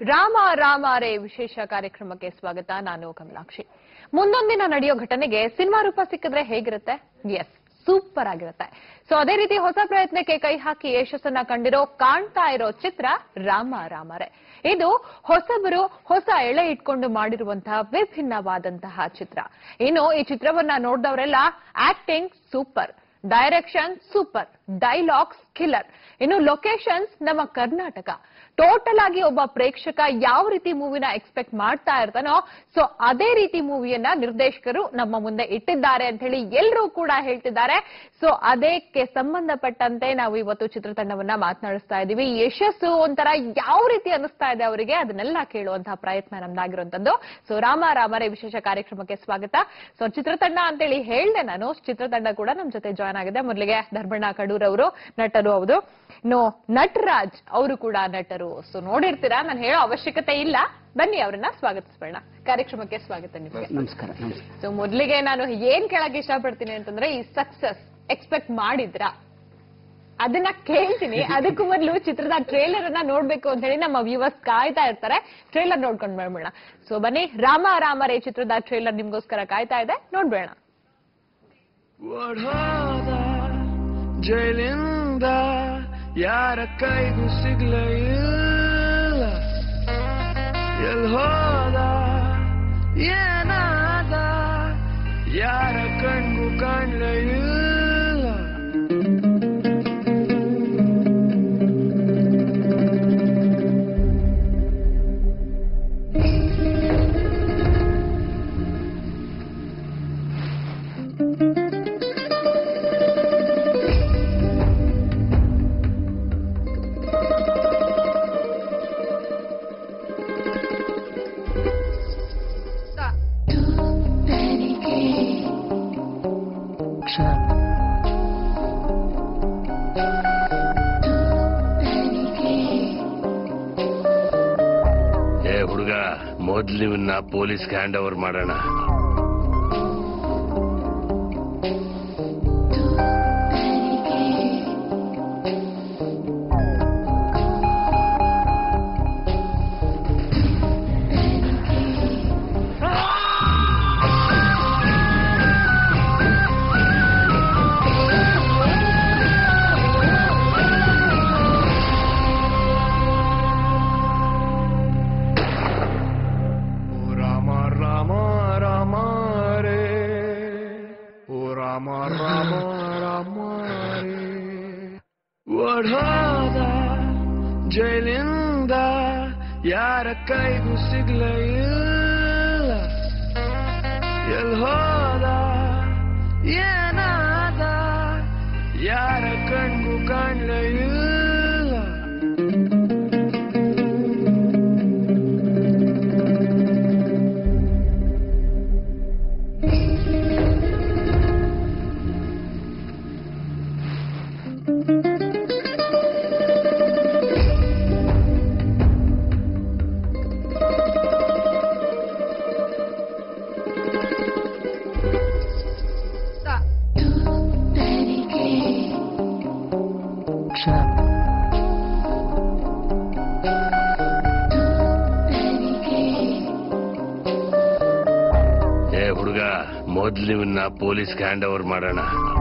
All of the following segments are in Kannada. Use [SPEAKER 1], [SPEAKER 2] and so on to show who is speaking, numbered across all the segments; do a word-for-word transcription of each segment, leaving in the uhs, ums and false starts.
[SPEAKER 1] ರಾಮ ರಾಮಾರೆ ವಿಶೇಷ ಕಾರ್ಯಕ್ರಮಕ್ಕೆ ಸ್ವಾಗತ. ನಾನು ಕಮಲಾಕ್ಷಿ. ಮುಂದೊಂದಿನ ನಡೆಯೋ ಘಟನೆಗೆ ಸಿನಿಮಾ ರೂಪ ಸಿಕ್ಕಿದ್ರೆ ಹೇಗಿರುತ್ತೆ? ಎಸ್, ಸೂಪರ್ ಆಗಿರುತ್ತೆ. ಸೊ ಅದೇ ರೀತಿ ಹೊಸ ಪ್ರಯತ್ನಕ್ಕೆ ಕೈ ಹಾಕಿ ಯಶಸ್ಸನ್ನ ಕಂಡಿರೋ ಕಾಣ್ತಾ ಇರೋ ಚಿತ್ರ ರಾಮ ರಾಮಾರೆ. ಇದು ಹೊಸಬರು ಹೊಸ ಎಳೆ ಇಟ್ಕೊಂಡು ಮಾಡಿರುವಂತಹ ವಿಭಿನ್ನವಾದಂತಹ ಚಿತ್ರ. ಇನ್ನು ಈ ಚಿತ್ರವನ್ನ ನೋಡಿದವರೆಲ್ಲ acting super, direction super, dialogues killer, ಇನ್ನು ಲೊಕೇಶನ್ಸ್ ನಮ್ಮ ಕರ್ನಾಟಕ. ಟೋಟಲ್ ಆಗಿ ಒಬ್ಬ ಪ್ರೇಕ್ಷಕ ಯಾವ ರೀತಿ ಮೂವಿನ ಎಕ್ಸ್ಪೆಕ್ಟ್ ಮಾಡ್ತಾ ಇರ್ತಾನೋ ಸೊ ಅದೇ ರೀತಿ ಮೂವಿಯನ್ನ ನಿರ್ದೇಶಕರು ನಮ್ಮ ಮುಂದೆ ಇಟ್ಟಿದ್ದಾರೆ ಅಂತ ಹೇಳಿ ಎಲ್ಲರೂ ಕೂಡ ಹೇಳ್ತಿದ್ದಾರೆ. ಸೊ ಅದಕ್ಕೆ ಸಂಬಂಧಪಟ್ಟಂತೆ ನಾವು ಇವತ್ತು ಚಿತ್ರತಂಡವನ್ನ ಮಾತನಾಡಿಸ್ತಾ ಇದ್ದೀವಿ. ಯಶಸ್ಸು ಒಂಥರ ಯಾವ ರೀತಿ ಅನಿಸ್ತಾ ಇದೆ ಅವರಿಗೆ ಅದನ್ನೆಲ್ಲ ಕೇಳುವಂತಹ ಪ್ರಯತ್ನ ನಮ್ದಾಗಿರುವಂತದ್ದು. ಸೊ ರಾಮ ರಾಮರೇ ವಿಶೇಷ ಕಾರ್ಯಕ್ರಮಕ್ಕೆ ಸ್ವಾಗತ. ಸೊ ಚಿತ್ರತಂಡ ಅಂತೇಳಿ ಹೇಳ್ದೆ ನಾನು, ಚಿತ್ರತಂಡ ಕೂಡ ನಮ್ ಜೊತೆ ಜಾಯ್ನ್ ಆಗಿದೆ. ಮೊದಲಿಗೆ ಧರ್ಮಣ್ಣ ಕಡೂರ್ ಅವರು ನಟರು ಹೌದು, ಇನ್ನು ನಟರಾಜ್ ಅವರು ಕೂಡ ನಟರು. ಸೊ ನೋಡಿರ್ತೀರಾ, ನಾನು ಹೇಳೋ ಅವಶ್ಯಕತೆ ಇಲ್ಲ, ಬನ್ನಿ ಅವರನ್ನ ಸ್ವಾಗತಿಸೋಣ. ಕಾರ್ಯಕ್ರಮಕ್ಕೆ ಸ್ವಾಗತ ನಿಮಗೆ.
[SPEAKER 2] ನಮಸ್ಕಾರ.
[SPEAKER 1] ಸೊ ಮೊದಲಿಗೆ ನಾನು ಏನ್ ಕೇಳಕ್ ಇಷ್ಟಪಡ್ತೀನಿ ಅಂತಂದ್ರೆ, ಈ ಸಕ್ಸಸ್ ಎಕ್ಸ್ಪೆಕ್ಟ್ ಮಾಡಿದ್ರಾ ಅದನ್ನ ಕೇಳ್ತೀನಿ. ಅದಕ್ಕೂ ಮೊದಲು ಚಿತ್ರದ ಟ್ರೇಲರ್ ಅನ್ನ ನೋಡ್ಬೇಕು ಅಂತ ಹೇಳಿ ನಮ್ಮ ವ್ಯೂವರ್ಸ್ ಕಾಯ್ತಾ ಇರ್ತಾರೆ. ಟ್ರೇಲರ್ ನೋಡ್ಕೊಂಡ್ ಬರ್ಬೇಡ. ಸೊ ಬನ್ನಿ, ರಾಮ ರಾಮರೇ ಚಿತ್ರದ ಟ್ರೇಲರ್ ನಿಮ್ಗೋಸ್ಕರ ಕಾಯ್ತಾ ಇದೆ, ನೋಡ್ಬೇಡ.
[SPEAKER 3] ಜೈಲಿಂದ ಯಾರ ಕೈಗೂ ಸಿಗ್ಲೇ ಇಲ್ಲ, ಎಲ್ ಹೋದ ಏನಾದ ಯಾರ ಕಣ್ಗೂ ಕಾಣ್ಲೇ ಇಲ್ಲ.
[SPEAKER 4] ಏ ಹುಡುಗ, ಮೊದ್ಲು ಇವನ್ನ ಪೊಲೀಸ್ಗೆ ಹ್ಯಾಂಡ್ ಓವರ್ ಮಾಡೋಣ. ಒಡ್ಹೋದ ಜೈಲಿಂದ ಯಾರ ಕೈಗೂ ಸಿಗ್ಲೇ ಇಲ್ಲ, ಎಲ್ ಹೋದ ಏನಾದ ಯಾರ ಕಣ್ಗೂ ಕಾಣ್ಲೇ ಇಲ್ಲ. ಏ ಹುಡುಗ, ಮೊದ್ಲು ಇವನ್ನ ಪೊಲೀಸ್ಗೆ ಹ್ಯಾಂಡ್ ಓವರ್ ಮಾಡೋಣ.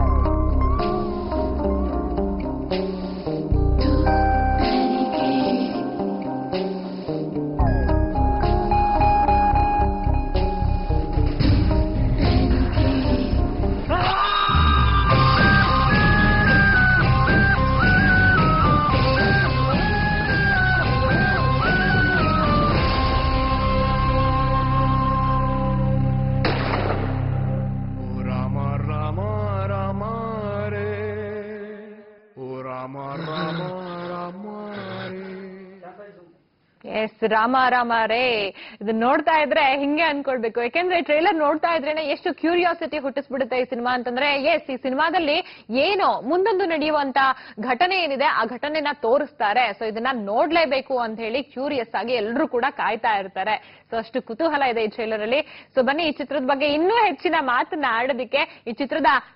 [SPEAKER 1] ಎಸ್, ರಾಮ ರಾಮರೇ ಇದು ನೋಡ್ತಾ ಇದ್ರೆ ಹಿಂಗೆ ಅನ್ಕೊಳ್ಬೇಕು. ಯಾಕೆಂದ್ರೆ ಟ್ರೇಲರ್ ನೋಡ್ತಾ ಇದ್ರೇನೆ ಎಷ್ಟು ಕ್ಯೂರಿಯಾಸಿಟಿ ಹುಟ್ಟಿಸ್ಬಿಡುತ್ತೆ ಈ ಸಿನಿಮಾ ಅಂತಂದ್ರೆ. ಎಸ್, ಈ ಸಿನಿಮಾದಲ್ಲಿ ಏನೋ ಮುಂದೊಂದು ನಡೆಯುವಂತ ಘಟನೆ ಏನಿದೆ ಆ ಘಟನೆನ ತೋರಿಸ್ತಾರೆ. ಸೊ ಇದನ್ನ ನೋಡ್ಲೇಬೇಕು ಅಂತ ಹೇಳಿ ಕ್ಯೂರಿಯಸ್ ಆಗಿ ಎಲ್ಲರೂ ಕೂಡ ಕಾಯ್ತಾ ಇರ್ತಾರೆ. ಸೊ ಅಷ್ಟು ಕುತೂಹಲ ಇದೆ ಈ ಟ್ರೇಲರ್ ಅಲ್ಲಿ. ಸೊ ಬನ್ನಿ, ಈ ಚಿತ್ರದ ಬಗ್ಗೆ ಇನ್ನೂ ಹೆಚ್ಚಿನ ಮಾತನ್ನ ಆಡೋದಕ್ಕೆ ಈ ಚಿತ್ರದ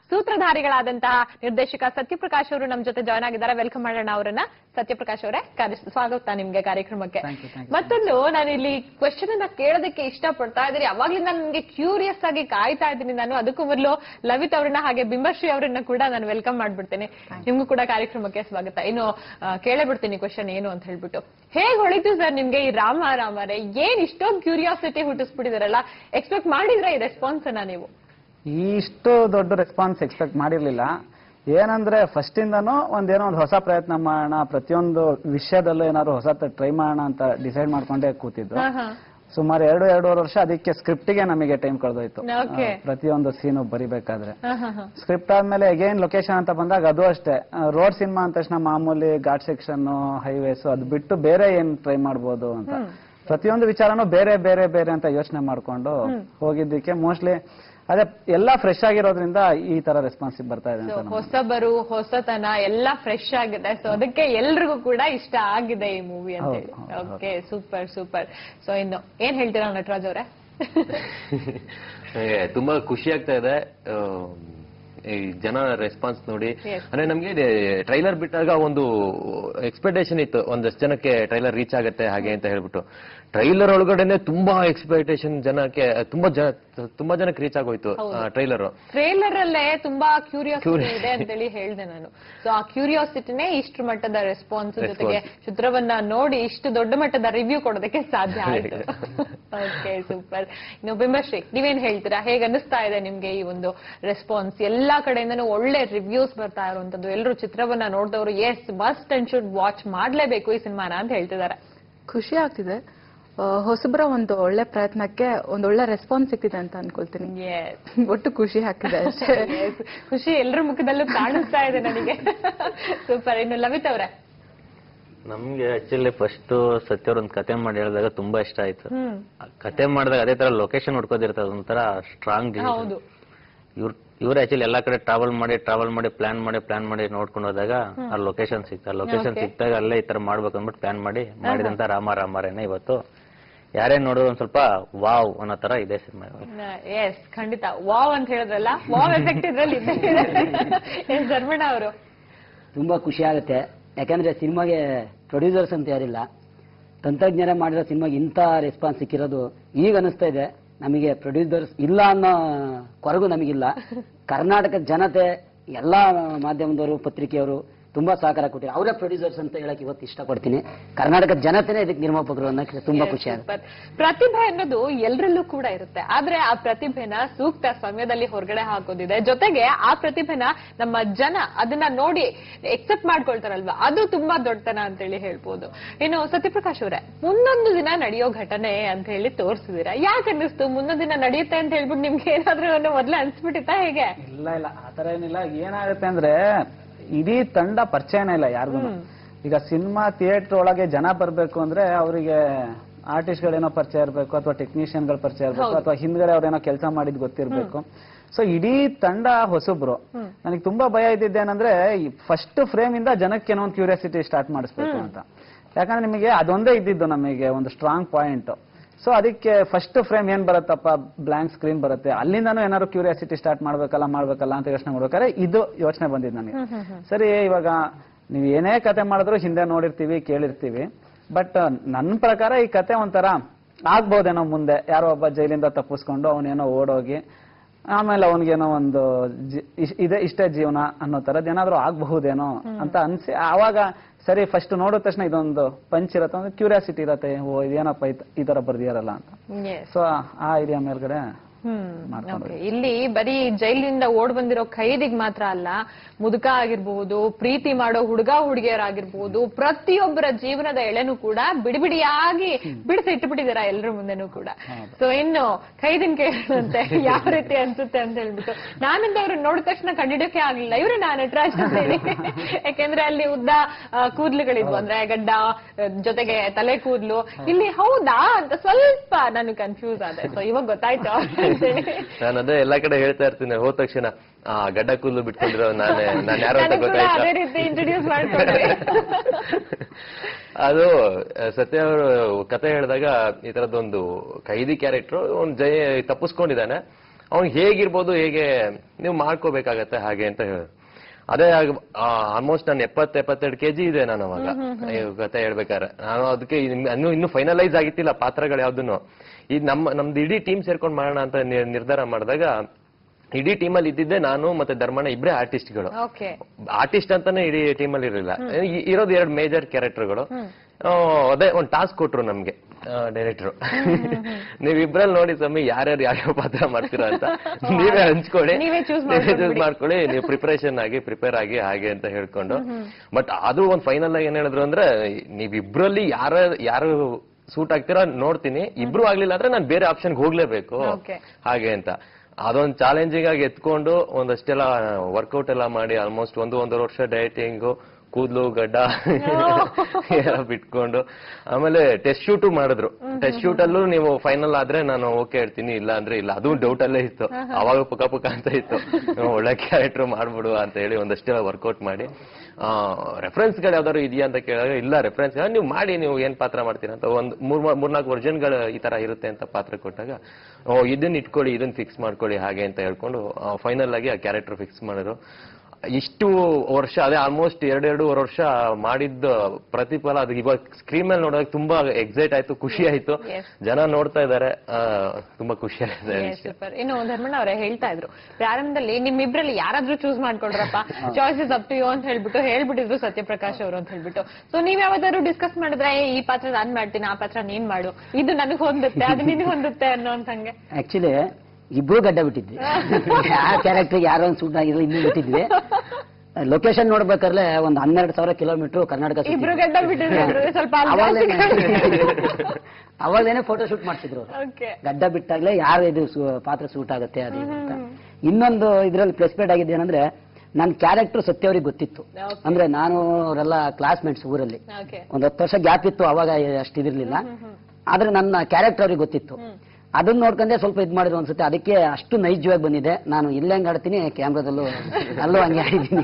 [SPEAKER 1] ಸೂತ್ರಧಾರಿಗಳಾದಂತಹ ನಿರ್ದೇಶಕ ಸತ್ಯಪ್ರಕಾಶ್ ಅವರು ನಮ್ಮ ಜೊತೆ ಜಾಯ್ನ್ ಆಗಿದ್ದಾರೆ. ವೆಲ್ಕಮ್ ಮಾಡೋಣ ಅವರನ್ನ. ಸತ್ಯಪ್ರಕಾಶ್ ಅವರೇ, ಸ್ವಾಗತ ನಿಮ್ಗೆ ಕಾರ್ಯಕ್ರಮಕ್ಕೆ. ಮತ್ತೊಂದು ನಾನು ಇಲ್ಲಿ ಕ್ವೆಶ್ಚನ್ ಅನ್ನ ಕೇಳೋದಕ್ಕೆ ಇಷ್ಟಪಡ್ತಾ ಇದ್ದೀನಿ. ಅವಾಗ್ಲಿಂದ ನನ್ಗೆ ಕ್ಯೂರಿಯಸ್ ಆಗಿ ಕಾಯ್ತಾ ಇದ್ದೀನಿ ನಾನು. ಅದಕ್ಕೂ ಮೊದಲು ಲವಿತ್ ಅವರನ್ನ ಹಾಗೆ ಬಿಂಬಶ್ರೀ ಅವರನ್ನ ಕೂಡ ನಾನು ವೆಲ್ಕಮ್ ಮಾಡ್ಬಿಡ್ತೇನೆ. ನಿಮ್ಗೂ ಕೂಡ ಕಾರ್ಯಕ್ರಮಕ್ಕೆ ಸ್ವಾಗತ. ಇನ್ನು ಕೇಳೇ ಬಿಡ್ತೀನಿ ಕ್ವೆಶ್ಚನ್ ಏನು ಅಂತ ಹೇಳ್ಬಿಟ್ಟು. ಹೇಗ್ ಹೊಳಿತು ಸರ್ ನಿಮ್ಗೆ ಈ ರಾಮ ರಾಮರೇ? ಏನ್ ಇಷ್ಟೊಂದು ಕ್ಯೂರಿಯಾಸಿಟಿ ಹುಟ್ಟಿಸ್ಬಿಟ್ಟಿದಾರಲ್ಲ, ಎಕ್ಸ್ಪೆಕ್ಟ್ ಮಾಡಿದ್ರೆ ಈ ರೆಸ್ಪಾನ್ಸ್ ಅನ್ನ ನೀವು?
[SPEAKER 2] ಇಷ್ಟು ದೊಡ್ಡ ರೆಸ್ಪಾನ್ಸ್ ಎಕ್ಸ್ಪೆಕ್ಟ್ ಮಾಡಿರ್ಲಿಲ್ಲ. ಏನಂದ್ರೆ ಫಸ್ಟ್ ಇಂದನೂ ಒಂದೇನೋ ಒಂದು ಹೊಸ ಪ್ರಯತ್ನ ಮಾಡೋಣ, ಪ್ರತಿಯೊಂದು ವಿಷಯದಲ್ಲೂ ಏನಾದ್ರು ಹೊಸ ಟ್ರೈ ಮಾಡೋಣ ಅಂತ ಡಿಸೈಡ್ ಮಾಡ್ಕೊಂಡೇ ಕೂತಿದ್ದು. ಸುಮಾರು ಎರಡು ಎರಡೂವರೆ ವರ್ಷ ಅದಕ್ಕೆ ಸ್ಕ್ರಿಪ್ಟಿಗೆ ನಮಗೆ ಟೈಮ್ ಕಳೆದೋಯ್ತು. ಪ್ರತಿಯೊಂದು ಸೀನು ಬರಿಬೇಕಾದ್ರೆ ಸ್ಕ್ರಿಪ್ಟ್ ಆದ್ಮೇಲೆ ಅಗೇನ್ ಲೊಕೇಶನ್ ಅಂತ ಬಂದಾಗ ಅದು ಅಷ್ಟೇ. ರೋಡ್ ಸಿನಿಮಾ ಅಂದ ತಕ್ಷಣ ಮಾಮೂಲಿ ಘಾಟ್ ಸೆಕ್ಷನ್, ಹೈವೇಸ್, ಅದು ಬಿಟ್ಟು ಬೇರೆ ಏನ್ ಟ್ರೈ ಮಾಡ್ಬೋದು ಅಂತ ಪ್ರತಿಯೊಂದು ವಿಚಾರನೂ ಬೇರೆ ಬೇರೆ ಬೇರೆ ಅಂತ ಯೋಚನೆ ಮಾಡ್ಕೊಂಡು ಹೋಗಿದ್ದಕ್ಕೆ ಮೋಸ್ಟ್ಲಿ ಅದೇ ಎಲ್ಲ ಫ್ರೆಶ್ ಆಗಿರೋದ್ರಿಂದ ಈ ತರ ರೆಸ್ಪಾನ್ಸ್ ಬರ್ತಾ ಇದೆ ಅಂತ.
[SPEAKER 1] ಹೊಸಬರು, ಹೊಸತನ ಎಲ್ಲ ಫ್ರೆಶ್ ಆಗಿದೆ. ಸೊ ಅದಕ್ಕೆ ಎಲ್ರಿಗೂ ಕೂಡ ಇಷ್ಟ ಆಗಿದೆ ಈ ಮೂವಿ ಅಂತ ಹೇಳಿ. Okay, super super. ಸೊ ಇನ್ನು ಏನ್ ಹೇಳ್ತೀರಾ ನಟರಾಜ್ ಅವರೇ?
[SPEAKER 5] ತುಂಬಾ ಖುಷಿ ಆಗ್ತಾ ಇದೆ ಈ ಜನ ರೆಸ್ಪಾನ್ಸ್ ನೋಡಿ. ಅಂದ್ರೆ ನಮ್ಗೆ ಟ್ರೈಲರ್ ಬಿಟ್ಟಾಗ ಒಂದು ಎಕ್ಸ್ಪೆಕ್ಟೇಷನ್ ಇತ್ತು, ಒಂದಷ್ಟು ಜನಕ್ಕೆ ಟ್ರೈಲರ್ ರೀಚ್ ಆಗುತ್ತೆ ಹಾಗೆ ಅಂತ ಹೇಳ್ಬಿಟ್ಟು. ಟ್ರೈಲರ್ ಒಳಗಡೆನೆ ತುಂಬಾ ಎಕ್ಸ್ಪೆಕ್ಟೇಷನ್ ಜನಕ್ಕೆ, ತುಂಬಾ ಜನ ತುಂಬಾ ಜನಕ್ಕೆ ರೀಚ್ ಆಗೋಯ್ತು ಟ್ರೈಲರ್.
[SPEAKER 1] ಟ್ರೈಲರ್ ಅಲ್ಲೇ ತುಂಬಾ ಕ್ಯೂರಿಯಾಸಿಟಿ ಇದೆ ಅಂತೇಳಿ ಹೇಳ್ದೆ ನಾನು. ಸೊ ಆ ಕ್ಯೂರಿಯಾಸಿಟಿನೇ ಇಷ್ಟು ಮಟ್ಟದ ರೆಸ್ಪಾನ್ಸ್ ಜೊತೆಗೆ ಚಿತ್ರವನ್ನ ನೋಡಿ ಇಷ್ಟು ದೊಡ್ಡ ಮಟ್ಟದ ರಿವ್ಯೂ ಕೊಡೋದಕ್ಕೆ ಸಾಧ್ಯ ಆಯ್ತು. Okay, super. ಇನ್ನು ಬಿಂಬಶ್ರೀ, ನೀವೇನ್ ಹೇಳ್ತೀರಾ? ಹೇಗ್ ಅನಿಸ್ತಾ ಇದೆ ನಿಮ್ಗೆ ಈ ಒಂದು ರೆಸ್ಪಾನ್ಸ್? ಎಲ್ಲಾ ಕಡೆಯಿಂದನೂ ಒಳ್ಳೆ ರಿವ್ಯೂಸ್ ಬರ್ತಾ ಇರುವಂತದ್ದು, ಎಲ್ಲರೂ ಚಿತ್ರವನ್ನ ನೋಡಿದವರು is must and should watch ಮಾಡ್ಲೇಬೇಕು ಈ ಸಿನಿಮಾನ ಅಂತ ಹೇಳ್ತಿದ್ದಾರೆ.
[SPEAKER 6] ಖುಷಿ ಆಗ್ತಿದೆ. ಹೊಸಬ್ರ ಒಂದು ಒಳ್ಳೆ ಪ್ರಯತ್ನಕ್ಕೆ ಒಂದು ಒಳ್ಳೆ ರೆಸ್ಪಾನ್ಸ್ ಸಿಕ್ತಿದೆ ಅಂತ ಅನ್ಕೊಳ್ತೀನಿ. ಒಟ್ಟು ಖುಷಿ ಹಾಕಿದೆ ಅಷ್ಟೇ.
[SPEAKER 1] ಖುಷಿ ಎಲ್ಲರ ಮುಖದಲ್ಲೂ ಕಾಣಿಸ್ತಾ ಇದೆ ನನಗೆ. ಸೂಪರ್. ಇನ್ನು ಲವಿತ್ ಅವರೇ?
[SPEAKER 7] ನಮ್ಗೆ ಆಕ್ಚುಲಿ ಫಸ್ಟ್ ಸತ್ಯ ಅವ್ರ ಒಂದು ಕತೆ ಮಾಡಿ ಹೇಳಿದಾಗ ತುಂಬಾ ಇಷ್ಟ ಆಯ್ತು. ಕತೆ ಮಾಡಿದಾಗ ಅದೇ ತರ ಲೊಕೇಶನ್ ಹುಡ್ಕೋದಿರ್ತದೆ, ಒಂಥರ ಸ್ಟ್ರಾಂಗ್. ಇವ್ರ ಇವ್ರು ಆಕ್ಚುಲಿ ಎಲ್ಲಾ ಕಡೆ ಟ್ರಾವೆಲ್ ಮಾಡಿ ಟ್ರಾವೆಲ್ ಮಾಡಿ ಪ್ಲಾನ್ ಮಾಡಿ ಪ್ಲಾನ್ ಮಾಡಿ ನೋಡ್ಕೊಂಡು ಹೋದಾಗ ಆ ಲೊಕೇಶನ್ ಸಿಗ್ತಾ ಲೊಕೇಶನ್ ಸಿಕ್ತಾಗ ಅಲ್ಲೇ ಈ ತರ ಮಾಡ್ಬೇಕು ಅಂದ್ಬಿಟ್ಟು ಪ್ಲಾನ್ ಮಾಡಿ ಮಾಡಿದಂತ ರಾಮ ರಾಮರೇನೆ ಇವತ್ತು ಯಾರೇ ನೋಡೋದು ಒಂದ್ ಸ್ವಲ್ಪ ವಾವ್ ಅನ್ನೋ ತರ ಇದೆ ಸಿನಿಮಾ.
[SPEAKER 1] ಎಸ್, ಖಂಡಿತ ವಾವ್ ಅಂತ ಹೇಳಿದ್ರಲ್ಲ, ವಾವ್ ಎಫೆಕ್ಟ್ ಇದ್ರಲ್ಲಿ ಧರ್ಮಣ್ಣ ಅವರು.
[SPEAKER 8] ತುಂಬಾ ಖುಷಿ ಆಗುತ್ತೆ, ಯಾಕಂದ್ರೆ ಸಿನಿಮಾಗೆ ಪ್ರೊಡ್ಯೂಸರ್ಸ್ ಅಂತ ಯಾರಿಲ್ಲ, ತಂತ್ರಜ್ಞರ ಮಾಡಿರೋ ಸಿನಿಮಾಗೆ ಇಂಥ ರೆಸ್ಪಾನ್ಸ್ ಸಿಕ್ಕಿರೋದು ಈಗ ಅನಿಸ್ತಾ ಇದೆ ನಮಗೆ ಪ್ರೊಡ್ಯೂಸರ್ಸ್ ಇಲ್ಲ ಅನ್ನೋ ಕೊರಗು ನಮಗಿಲ್ಲ. ಕರ್ನಾಟಕದ ಜನತೆ, ಎಲ್ಲಾ ಮಾಧ್ಯಮದವರು, ಪತ್ರಿಕೆಯವರು ತುಂಬಾ ಸಹಕಾರ ಕೊಟ್ಟಿದ್ದಾರೆ. ಅವರೇ ಪ್ರೊಡ್ಯೂಸರ್ಸ್ ಅಂತ ಹೇಳಕ್ ಇವತ್ತು ಇಷ್ಟಪಡ್ತೀನಿ. ಕರ್ನಾಟಕದ ಜನತೆನೇ ಇದಕ್ಕೆ ನಿರ್ಮಾಪಕರು ಅನ್ನಕ್ಕೆ ತುಂಬಾ ಖುಷಿ ಆಗುತ್ತೆ.
[SPEAKER 1] ಪ್ರತಿಭೆ ಅನ್ನೋದು ಎಲ್ಲರಲ್ಲೂ ಕೂಡ ಇರುತ್ತೆ, ಆದ್ರೆ ಆ ಪ್ರತಿಭೆನ ಸೂಕ್ತ ಸಮಯದಲ್ಲಿ ಹೊರಗಡೆ ಹಾಕೋದಿದೆ. ಜೊತೆಗೆ ಆ ಪ್ರತಿಭೆನ ನಮ್ಮ ಜನ ಅದನ್ನ ನೋಡಿ ಎಕ್ಸೆಪ್ಟ್ ಮಾಡ್ಕೊಳ್ತಾರಲ್ವಾ, ಅದು ತುಂಬಾ ದೊಡ್ಡತನ ಅಂತ ಹೇಳಿ ಹೇಳ್ಬೋದು. ಇನ್ನು ಸತ್ಯಪ್ರಕಾಶ್ ಅವರೇ, ಮುಂದೊಂದು ದಿನ ನಡೆಯೋ ಘಟನೆ ಅಂತ ಹೇಳಿ ತೋರಿಸಿದೀರಾ. ಯಾಕೆ ಅನ್ನಿಸ್ತು ಮುಂದೊಂದು ದಿನ ನಡೆಯುತ್ತೆ ಅಂತ ಹೇಳ್ಬಿಟ್ಟು? ನಿಮ್ಗೆ ಏನಾದ್ರೂ ಮೊದ್ಲು ಅನ್ಸ್ಬಿಟ್ಟಿತ್ತಾ ಹೇಗೆ?
[SPEAKER 2] ಇಲ್ಲ ಇಲ್ಲ, ಆತರ ಏನಿಲ್ಲ. ಏನಾಗುತ್ತೆ ಅಂದ್ರೆ ಇಡೀ ತಂಡ ಪರಿಚಯನೇ ಇಲ್ಲ ಯಾರಿಗೂ. ಈಗ ಸಿನಿಮಾ ಥಿಯೇಟರ್ ಒಳಗೆ ಜನ ಬರ್ಬೇಕು ಅಂದ್ರೆ ಅವರಿಗೆ ಆರ್ಟಿಸ್ಟ್ಗಳೇನೋ ಪರಿಚಯ ಇರಬೇಕು, ಅಥವಾ ಟೆಕ್ನಿಷಿಯನ್ಗಳ ಪರಿಚಯ ಇರಬೇಕು, ಅಥವಾ ಹಿಂದ್ಗಡೆ ಅವ್ರೇನೋ ಕೆಲಸ ಮಾಡಿದ್ ಗೊತ್ತಿರ್ಬೇಕು. ಸೊ ಇಡೀ ತಂಡ ಹೊಸಬ್ರು. ನನಗೆ ತುಂಬಾ ಭಯ ಇದ್ದಿದ್ದೇನಂದ್ರೆ ಫಸ್ಟ್ ಫ್ರೇಮ್ ಇಂದ ಜನಕ್ಕೆ ಏನೋ ಒಂದು ಕ್ಯೂರಿಯಾಸಿಟಿ ಸ್ಟಾರ್ಟ್ ಮಾಡಿಸ್ಬೇಕು ಅಂತ. ಯಾಕಂದ್ರೆ ನಿಮಗೆ ಅದೊಂದೇ ಇದ್ದಿದ್ದು ನಮಗೆ ಒಂದು ಸ್ಟ್ರಾಂಗ್ ಪಾಯಿಂಟ್. ಸೊ ಅದಕ್ಕೆ ಫಸ್ಟ್ ಫ್ರೇಮ್ ಏನ್ ಬರುತ್ತಪ್ಪ, ಬ್ಲಾಂಕ್ ಸ್ಕ್ರೀನ್ ಬರುತ್ತೆ, ಅಲ್ಲಿಂದಾನು ಏನಾದ್ರು ಕ್ಯೂರಿಯಾಸಿಟಿ ಸ್ಟಾರ್ಟ್ ಮಾಡ್ಬೇಕಲ್ಲ ಮಾಡ್ಬೇಕಲ್ಲ ಅಂತ ಯೋಚನೆ ಮಾಡ್ಬೇಕಾದ್ರೆ ಇದು ಯೋಚನೆ ಬಂದಿದ್ದು ನನಗೆ. ಸರಿ, ಇವಾಗ ನೀವು ಏನೇ ಕತೆ ಮಾಡಿದ್ರು ಹಿಂದೆ ನೋಡಿರ್ತೀವಿ, ಕೇಳಿರ್ತೀವಿ. ಬಟ್ ನನ್ನ ಪ್ರಕಾರ ಈ ಕತೆ ಒಂಥರ ಆಗ್ಬೋದೇನೋ ಮುಂದೆ, ಯಾರೋ ಒಬ್ಬ ಜೈಲಿಂದ ತಪ್ಪಿಸ್ಕೊಂಡು ಅವನೇನೋ ಓಡೋಗಿ ಆಮೇಲೆ ಅವನಿಗೇನೋ ಒಂದು ಇದೆ ಇಷ್ಟೇ ಜೀವನ ಅನ್ನೋ ತರದ್ ಏನಾದ್ರು ಆಗ್ಬಹುದೇನೋ ಅಂತ ಅನ್ಸಿ ಆವಾಗ ಸರಿ ಫಸ್ಟ್ ನೋಡಿದ ತಕ್ಷಣ ಇದೊಂದು ಪಂಚ್ ಇರತ್ತೆ, ಒಂದು ಕ್ಯೂರಿಯಾಸಿಟಿ ಇರತ್ತೆ, ಓ ಇದೇನಪ್ಪ ಈ ತರ ಬರ್ದಿಯಾರಲ್ಲ ಅಂತ. ಸೊ ಆ ಐಡಿಯಾ ಮೇಲ್ಗಡೆ
[SPEAKER 1] ಇಲ್ಲಿ ಬರೀ ಜೈಲಿನಿಂದ ಓಡ್ ಬಂದಿರೋ ಖೈದಿಗ್ ಮಾತ್ರ ಅಲ್ಲ, ಮುದುಕ ಆಗಿರ್ಬಹುದು, ಪ್ರೀತಿ ಮಾಡೋ ಹುಡುಗ ಹುಡುಗಿಯರಾಗಿರ್ಬಹುದು, ಪ್ರತಿಯೊಬ್ಬರ ಜೀವನದ ಎಳೆನೂ ಕೂಡ ಬಿಡಿಬಿಡಿಯಾಗಿ ಬಿಡಿಸಿ ಇಟ್ಬಿಟ್ಟಿದಾರ ಎಲ್ರ ಮುಂದೆನೂ ಕೂಡ. ಸೊ ಇನ್ನು ಖೈದಿನ್ ಕೇಳಂತೆ ಯಾವ ರೀತಿ ಅನ್ಸುತ್ತೆ ಅಂತ ಹೇಳ್ಬಿಟ್ಟು ನಾನಿಂದ ಅವ್ರನ್ನ ನೋಡಿದ ತಕ್ಷಣ ಕಂಡಿಡಿಯೋಕೆ ಆಗ್ಲಿಲ್ಲ, ಇವ್ರು ನಾನು ನಟರಾಜ್ ಅಂತ ಹೇಳಿ. ಯಾಕೆಂದ್ರೆ ಅಲ್ಲಿ ಉದ್ದ ಕೂದ್ಲುಗಳಿದ್ವು, ಅಂದ್ರೆ ಗಡ್ಡ ಜೊತೆಗೆ ತಲೆ ಕೂದ್ಲು. ಇಲ್ಲಿ ಹೌದಾ ಅಂತ ಸ್ವಲ್ಪ ನಾನು ಕನ್ಫ್ಯೂಸ್ ಆದೆ. ಸೊ ಇವಾಗ ಗೊತ್ತಾಯ್ತು.
[SPEAKER 5] ನಾನು ಅದೇ ಎಲ್ಲಾ ಕಡೆ ಹೇಳ್ತಾ ಇರ್ತೀನಿ, ಹೋದ ತಕ್ಷಣ ಆ ಗಡ್ಡ ಕೂದಲು ಬಿಟ್ಕೊಂಡಿರೋ ನಾನೇ ನಾನು ಯಾರು ಅಂತ ಗೊತ್ತಾಯ್ತು. ಅದು ಸತ್ಯ ಅವರು ಕತೆ ಹೇಳಿದಾಗ ಈ ತರದೊಂದು ಖೈದಿ ಕ್ಯಾರೆಕ್ಟರ್ ಒಂದು ಜೈ ತಪ್ಪಿಸ್ಕೊಂಡಿದ್ದಾನೆ, ಅವ್ನ್ ಹೇಗಿರ್ಬೋದು ಹೇಗೆ ನೀವು ಮಾಡ್ಕೋಬೇಕಾಗತ್ತೆ ಹಾಗೆ ಅಂತ ಹೇಳಿ ಅದೇ ಆಲ್ಮೋಸ್ಟ್ ನಾನು ಎಪ್ಪತ್ ಎಪ್ಪತ್ತೆರಡು ಕೆಜಿ ಇದೆ ನಾನು ಅವಾಗ ಕತೆ ಹೇಳ್ಬೇಕಾದ್ರೆ ನಾನು ಅದಕ್ಕೆ ಇನ್ನು ಇನ್ನು ಫೈನಲೈಸ್ ಆಗಿತ್ತಿಲ್ಲ ಪಾತ್ರಗಳು ಯಾವ್ದನ್ನು ಈಗ ನಮ್ಮ ನಮ್ದು ಇಡೀ ಟೀಮ್ ಸೇರ್ಕೊಂಡ್ ಮಾಡೋಣ ಅಂತ ನಿರ್ಧಾರ ಮಾಡಿದಾಗ ಇಡೀ ಟೀಮಲ್ಲಿ ಇದ್ದಿದ್ದೆ ನಾನು ಮತ್ತೆ ಧರ್ಮಣ್ಣ ಇಬ್ರೇ ಆರ್ಟಿಸ್ಟ್ಗಳು ಆರ್ಟಿಸ್ಟ್ ಅಂತಾನೆ ಇಡೀ ಟೀಮಲ್ಲಿ ಇರಲಿಲ್ಲ ಇರೋದು ಎರಡು ಮೇಜರ್ ಕ್ಯಾರೆಕ್ಟರ್ಗಳು ಅದೇ ಒಂದ್ ಟಾಸ್ಕ್ ಕೊಟ್ರು ನಮ್ಗೆ ಡೈರೆಕ್ಟ್ರು ನೀವ್ ಇಬ್ರಲ್ಲಿ ನೋಡಿ ಸ್ವಾಮಿ ಯಾರ್ಯಾರು ಯಾವ್ಯಾವ ಪಾತ್ರ ಮಾಡ್ತೀರಾ ಅಂತ ನೀವೇ ಹಂಚ್ಕೊಳ್ಳಿ ನೀವೇ ಚೂಸ್ ಮಾಡ್ಕೊಳ್ಳಿ ನೀವು ಪ್ರಿಪರೇಷನ್ ಆಗಿ ಪ್ರಿಪೇರ್ ಆಗಿ ಹಾಗೆ ಅಂತ ಹೇಳ್ಕೊಂಡು ಬಟ್ ಅದು ಒಂದ್ ಫೈನಲ್ ಆಗಿ ಏನ್ ಹೇಳಿದ್ರು ಅಂದ್ರೆ ನೀವ್ ಇಬ್ರಲ್ಲಿ ಯಾರ ಯಾರು ಸೂಟ್ ಆಗ್ತೀರಾ ನೋಡ್ತೀನಿ ಇಬ್ರು ಆಗ್ಲಿಲ್ಲ ಅಂದ್ರೆ ನಾನು ಬೇರೆ ಆಪ್ಷನ್ಗೆ ಹೋಗ್ಲೇಬೇಕು ಹಾಗೆ ಅಂತ ಅದೊಂದು ಚಾಲೆಂಜಿಂಗ್ ಆಗಿ ಎತ್ಕೊಂಡು ಒಂದಷ್ಟೆಲ್ಲ ವರ್ಕೌಟ್ ಎಲ್ಲ ಮಾಡಿ ಆಲ್ಮೋಸ್ಟ್ ಒಂದು ಒಂದೂವರೆ ವರ್ಷ ಡಯಟಿಂಗು ಕೂದ್ಲು ಗಡ್ಡ ಎಲ್ಲ ಬಿಟ್ಕೊಂಡು ಆಮೇಲೆ ಟೆಸ್ಟ್ ಶೂಟು ಮಾಡಿದ್ರು ಟೆಸ್ಟ್ ಶೂಟ್ ಅಲ್ಲೂ ನೀವು ಫೈನಲ್ ಆದ್ರೆ ನಾನು ಓಕೆ ಹೇಳ್ತೀನಿ ಇಲ್ಲ ಅಂದ್ರೆ ಇಲ್ಲ ಅದು ಡೌಟ್ ಅಲ್ಲೇ ಇತ್ತು ಅವಾಗ ಪುಕ ಪುಕ ಅಂತ ಇತ್ತು ಒಳ್ಳೆ ಕ್ಯಾರೆಕ್ಟರ್ ಮಾಡ್ಬಿಡು ಅಂತ ಹೇಳಿ ಒಂದಷ್ಟೆಲ್ಲ ವರ್ಕೌಟ್ ಮಾಡಿ ರೆಫರೆನ್ಸ್ ಗಳು ಯಾವ್ದಾದ್ರು ಇದೆಯಾ ಅಂತ ಕೇಳಿದಾಗ ಇಲ್ಲ ರೆಫರೆನ್ಸ್ ನೀವು ಮಾಡಿ ನೀವು ಏನ್ ಪಾತ್ರ ಮಾಡ್ತೀರಾ ಅಂತ ಒಂದ್ ಮೂರ್ ಮೂರ್ನಾಲ್ಕು ವರ್ಷನ್ಗಳು ಈ ತರ ಇರುತ್ತೆ ಅಂತ ಪಾತ್ರ ಕೊಟ್ಟಾಗ ಇದನ್ನ ಇಟ್ಕೊಳ್ಳಿ ಇದನ್ನ ಫಿಕ್ಸ್ ಮಾಡ್ಕೊಳ್ಳಿ ಹಾಗೆ ಅಂತ ಹೇಳ್ಕೊಂಡು ಫೈನಲ್ ಆಗಿ ಆ ಕ್ಯಾರೆಕ್ಟರ್ ಫಿಕ್ಸ್ ಮಾಡಿದ್ರು ಇಷ್ಟು ವರ್ಷ ಅದೇ ಆಲ್ಮೋಸ್ಟ್ ಎರಡೆರಡು ವರ್ಷ ಮಾಡಿದ್ದ ಪ್ರತಿಫಲ ಅದು ಇವಾಗ ಸ್ಕ್ರೀನ್ ಮೇಲೆ ನೋಡೋಕೆ ತುಂಬಾ ಎಕ್ಸೈಟ್ ಆಯ್ತು ಖುಷಿ ಆಯ್ತು ಜನ ನೋಡ್ತಾ ಇದಾರೆ ತುಂಬಾ ಖುಷಿ ಆಗಿದೆ.
[SPEAKER 1] ಇನ್ನು ಧರ್ಮಣ್ಣ ಅವರೇ ಹೇಳ್ತಾ ಇದ್ರು ಪ್ರಾರಂಭದಲ್ಲಿ ನಿಮ್ಮಿಬ್ರಲ್ಲಿ ಯಾರಾದ್ರೂ ಚೂಸ್ ಮಾಡ್ಕೊಳ್ರಪ್ಪ choice is up to you ಅಂತ ಹೇಳ್ಬಿಟ್ಟು ಹೇಳ್ಬಿಟ್ಟಿದ್ರು ಸತ್ಯಪ್ರಕಾಶ್ ಅವರು ಅಂತ ಹೇಳ್ಬಿಟ್ಟು ಸೊ ನೀವ್ ಯಾವ್ದಾದ್ರು ಡಿಸ್ಕಸ್ ಮಾಡಿದ್ರೆ ಈ ಪಾತ್ರ ನಾನ್ ಮಾಡ್ತೀನಿ ಆ ಪಾತ್ರ ನೀನ್ ಮಾಡು ಇದು ನನಗ್ ಹೊಂದುತ್ತೆ ಅದು ನಿನಗ್ ಹೊಂದುತ್ತೆ ಅನ್ನೋ ಅಂತಂಗೆ
[SPEAKER 8] ಆಕ್ಚುಲಿ ಇಬ್ರು ಗಡ್ಡ ಬಿಟ್ಟಿದ್ವಿ ಆ ಕ್ಯಾರೆಕ್ಟರ್ ಯಾರೋ ಒಂದು ಸೂಟ್ ಆಗಿರೋ ಇನ್ನೂ ಬಿಟ್ಟಿದ್ವಿ ಲೊಕೇಶನ್ ನೋಡ್ಬೇಕಾದ್ರೆ ಒಂದ್ ಹನ್ನೆರಡು ಸಾವಿರ ಕಿಲೋಮೀಟರ್ ಕರ್ನಾಟಕ ಅವಾಗೇನೆ ಫೋಟೋ ಶೂಟ್ ಮಾಡ್ತಿದ್ರು ಗಡ್ಡ ಬಿಟ್ಟಾಗ್ಲೇ ಯಾರು ಇದು ಪಾತ್ರ ಸೂಟ್ ಆಗುತ್ತೆ ಅದೇ ಅಂತ. ಇನ್ನೊಂದು ಇದ್ರಲ್ಲಿ ಪ್ಲಸ್ ಪಾಯಿಂಟ್ ಆಗಿದೆ ಏನಂದ್ರೆ ನನ್ ಕ್ಯಾರೆಕ್ಟರ್ ಸತ್ಯ ಅವ್ರಿಗೆ ಗೊತ್ತಿತ್ತು ಅಂದ್ರೆ ನಾನು ಅವರೆಲ್ಲ ಕ್ಲಾಸ್ಮೇಟ್ಸ್ ಊರಲ್ಲಿ ಒಂದ್ ಹತ್ತು ವರ್ಷ ಗ್ಯಾಪ್ ಇತ್ತು ಅವಾಗ ಅಷ್ಟಿದಿರ್ಲಿಲ್ಲ ಆದ್ರೆ ನನ್ನ ಕ್ಯಾರೆಕ್ಟರ್ ಅವ್ರಿಗೆ ಗೊತ್ತಿತ್ತು ಅದನ್ನ ನೋಡ್ಕೊಂಡೆ ಸ್ವಲ್ಪ ಇದ್ ಮಾಡಿದ್ರು ಅನ್ಸುತ್ತೆ ಅದಕ್ಕೆ ಅಷ್ಟು ನೈಜವಾಗಿ ಬಂದಿದೆ ನಾನು ಇಲ್ಲೇ ಹಂಗ ಆಡ್ತೀನಿ ಕ್ಯಾಮ್ರಾದಲ್ಲೂ ಅಲ್ಲೂ ಹಂಗೆ ಆಡಿದ್ದೀನಿ.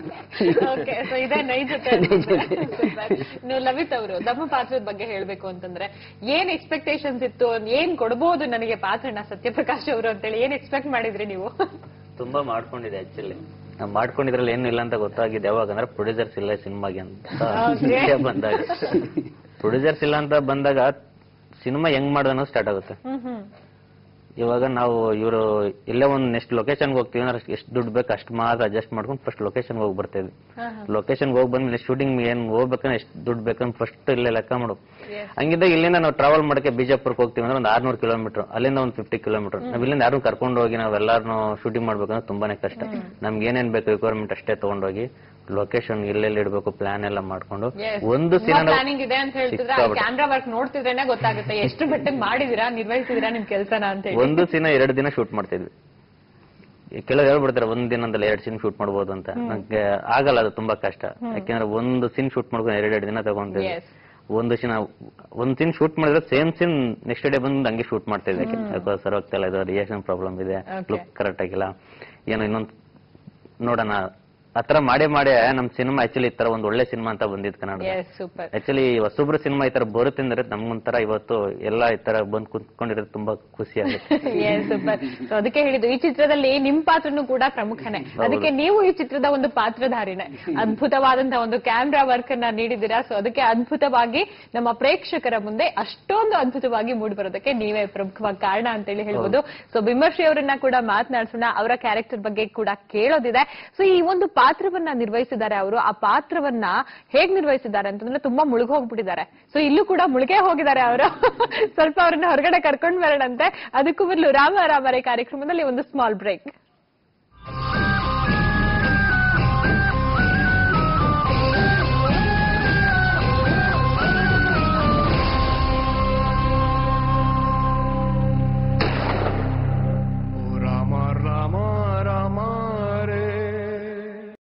[SPEAKER 1] ಲವಿತ್ ಅವರು ನಮ್ಮ ಪಾತ್ರದ ಬಗ್ಗೆ ಹೇಳ್ಬೇಕು ಅಂತಂದ್ರೆ ಏನ್ ಎಕ್ಸ್ಪೆಕ್ಟೇಷನ್ಸ್ ಇತ್ತು ಏನ್ ಕೊಡ್ಬೋದು ನನಗೆ ಪಾತ್ರನ ಸತ್ಯಪ್ರಕಾಶ್ ಅವರು ಅಂತೇಳಿ ಏನ್ ಎಕ್ಸ್ಪೆಕ್ಟ್ ಮಾಡಿದ್ರಿ ನೀವು?
[SPEAKER 7] ತುಂಬಾ ಮಾಡ್ಕೊಂಡಿದೆ ಆಕ್ಚುಲಿ ಮಾಡ್ಕೊಂಡಿದ್ರಲ್ಲಿ ಏನು ಇಲ್ಲ ಅಂತ ಗೊತ್ತಾಗಿದೆ ಯಾವಾಗ ಅಂದ್ರೆ ಪ್ರೊಡ್ಯೂಸರ್ಸ್ ಇಲ್ಲ ಸಿನಿಮಾಗೆ ಅಂತ ಬಂದಾಗ ಪ್ರೊಡ್ಯೂಸರ್ಸ್ ಇಲ್ಲ ಅಂತ ಬಂದಾಗ ಸಿನಿಮಾ ಹೆಂಗ್ ಮಾಡೋದು ಸ್ಟಾರ್ಟ್ ಆಗುತ್ತೆ. ಇವಾಗ ನಾವು ಇವರು ಇಲ್ಲೇ ಒಂದ್ ನೆಕ್ಸ್ಟ್ ಲೊಕೇಶನ್ಗೆ ಹೋಗ್ತೀವಿ ಅಂದ್ರೆ ಎಷ್ಟು ದುಡ್ಡು ಬೇಕು ಅಷ್ಟು ಮಾತ್ರ ಅಡ್ಜಸ್ಟ್ ಮಾಡ್ಕೊಂಡು ಫಸ್ಟ್ ಲೊಕೇಶನ್ಗೆ ಹೋಗಿ ಬರ್ತೇವೆ. ಲೊಕೇಶನ್ಗೆ ಹೋಗಿ ಬಂದ್ಮೇಲೆ ಶೂಟಿಂಗ್ ಏನ್ ಹೋಗ್ಬೇಕಂದ್ರೆ ಎಷ್ಟು ದುಡ್ಡು ಬೇಕಂದ್ರೆ ಫಸ್ಟ್ ಇಲ್ಲೇ ಲೆಕ್ಕ ಮಾಡು. ಹಂಗಿದ್ದಾಗ ಇಲ್ಲಿಂದ ನಾವು ಟ್ರಾವೆಲ್ ಮಾಡಕ್ಕೆ ಬಿಜಾಪುರಕ್ಕೆ ಹೋಗ್ತೀವಿ ಅಂದ್ರೆ ಒಂದು ಆರ್ನೂರು ಕಿಲೋಮೀಟರ್ ಅಲ್ಲಿಂದ ಒಂದು ಫಿಫ್ಟಿ ಕಿಲೋಮೀಟರ್ ನಾವ್ ಇಲ್ಲಿಂದ ಯಾರು ಕರ್ಕೊಂಡು ಹೋಗಿ ನಾವೆಲ್ಲಾರು ಶೂಟಿಂಗ್ ಮಾಡ್ಬೇಕಂದ್ರೆ ತುಂಬಾನೇ ಕಷ್ಟ. ನಮ್ಗೆ ಏನೇನ್ ಬೇಕು ರಿಕ್ವೈರ್ಮೆಂಟ್ ಅಷ್ಟೇ ತಗೊಂಡೋಗಿ ಲೊಕೇಶನ್ ಎಲ್ಲೆಲ್ಲಿ ಇಡಬೇಕು ಪ್ಲಾನ್ ಎಲ್ಲ ಮಾಡ್ಕೊಂಡು ಒಂದು
[SPEAKER 1] ಪ್ಲಾನಿಂಗ್ ಇದೆ ಅಂತ ಹೇಳ್ತಿದ್ರೆ ಕ್ಯಾಮ್ರಾ ವರ್ಕ್ ನೋಡ್ತಿದ್ರೇನೆ ಗೊತ್ತಾಗುತ್ತೆ ಎಷ್ಟು ಬೆಟ್ಟಕ್ಕೆ ಮಾಡಿದಿರಾ ನಿರ್ವಹಿಸಿದಿರಾ ನಿಮ್ ಕೆಲಸನ ಅಂತ ಹೇಳಿ.
[SPEAKER 7] ಒಂದು ಸೀನ್ ಎರಡು ದಿನ ಶೂಟ್ ಮಾಡ್ತಿದ್ವಿ. ಕೆಲವ್ರು ಹೇಳ್ಬಿಡ್ತಾರೆ ಒಂದ್ ದಿನದಲ್ಲಿ ಎರಡು ಸೀನ್ ಶೂಟ್ ಮಾಡ್ಬೋದು ಅಂತ. ನಂಗೆ ಆಗಲ್ಲ ಅದು ತುಂಬಾ ಕಷ್ಟ ಯಾಕೆಂದ್ರೆ ಒಂದು ಸೀನ್ ಶೂಟ್ ಮಾಡ್ಕೊಂಡು ಎರಡೆರಡು ದಿನ ತಗೊಂತೀವಿ. ಒಂದು ಸೀನ್ ಒಂದ್ ಸೀನ್ ಶೂಟ್ ಮಾಡಿದ್ರೆ ಸೇಮ್ ಸೀನ್ ನೆಕ್ಸ್ಟ್ ಡೇ ಬಂದು ಹಂಗೆ ಶೂಟ್ ಮಾಡ್ತಾ ಇದ್ದೆ ಯಾಕಂದ್ರೆ ಸರ್ ಹೋಗ್ತಾ ಇಲ್ಲ ರಿಯಾಕ್ಷನ್ ಪ್ರಾಬ್ಲಮ್ ಇದೆ ಲುಕ್ ಕರೆಕ್ಟ್ ಆಗಿಲ್ಲ ಏನೋ ಇನ್ನೊಂದು ನೋಡೋಣ ಆತರ ಮಾಡೇ ಮಾಡೇ ನಮ್ ಸಿನಿಮಾ ಆಕ್ಚುಲಿ ಈ ತರ ಒಂದ್ ಒಳ್ಳೆ ಸಿನಿಮಾ ಅಂತ ಬಂದಿದ್ ಕನ್ನಡ. ಆಕ್ಚುಲಿ ಹೊಸೊಬ್ರು ಸಿನಿಮಾ ಈ ತರ ಬರುತ್ತೆ ಅಂದ್ರೆ ನಮ್ಗೊಂಥರ ಇವತ್ತು ಎಲ್ಲಾ ಈ ತರ ಬಂದ್ ಕುತ್ಕೊಂಡಿರೋದು ತುಂಬಾ ಖುಷಿ ಆಗುತ್ತೆ.
[SPEAKER 1] ಅದಕ್ಕೆ ಹೇಳಿದ್ದು ಈ ಚಿತ್ರದಲ್ಲಿ ನಿಮ್ ಪಾತ್ರನೂ ಕೂಡ ಪ್ರಮುಖನೇ. ಅದಕ್ಕೆ ನೀವು ಈ ಚಿತ್ರದ ಒಂದು ಪಾತ್ರಧಾರಿನೇ. ಅದ್ಭುತವಾದಂತಹ ಒಂದು ಕ್ಯಾಮ್ರಾ ವರ್ಕ್ ಅನ್ನ ನೀಡಿದ್ದೀರಾ. ಸೊ ಅದಕ್ಕೆ ಅದ್ಭುತವಾಗಿ ನಮ್ಮ ಪ್ರೇಕ್ಷಕರ ಮುಂದೆ ಅಷ್ಟೊಂದು ಅದ್ಭುತವಾಗಿ ಮೂಡಿ ಬರೋದಕ್ಕೆ ನೀವೇ ಪ್ರಮುಖವಾಗಿ ಕಾರಣ ಅಂತ ಹೇಳಿ ಹೇಳ್ಬೋದು. ಸೊ ಬಿಮರ್ಶಿ ಅವರನ್ನ ಕೂಡ ಮಾತನಾಡ್ಸೋಣ, ಅವರ ಕ್ಯಾರೆಕ್ಟರ್ ಬಗ್ಗೆ ಕೂಡ ಕೇಳೋದಿದೆ. ಸೊ ಈ ಒಂದು ಪಾತ್ರವನ್ನ ನಿರ್ವಹಿಸಿದ್ದಾರೆ ಅವರು. ಆ ಪಾತ್ರವನ್ನ ಹೇಗ್ ನಿರ್ವಹಿಸಿದ್ದಾರೆ ಅಂತಂದ್ರೆ ತುಂಬಾ ಮುಳುಗ್ ಹೋಗ್ಬಿಟ್ಟಿದ್ದಾರೆ. ಸೊ ಇಲ್ಲೂ ಕೂಡ ಮುಳುಗೇ ಹೋಗಿದ್ದಾರೆ ಅವರು. ಸ್ವಲ್ಪ ಅವ್ರನ್ನ ಹೊರಗಡೆ ಕರ್ಕೊಂಡ್ ಬರೋಣಂತೆ. ಅದಕ್ಕೂ ಮೊದಲು ರಾಮ ರಾಮರೇ ಕಾರ್ಯಕ್ರಮದಲ್ಲಿ ಒಂದು ಸ್ಮಾಲ್ ಬ್ರೇಕ್.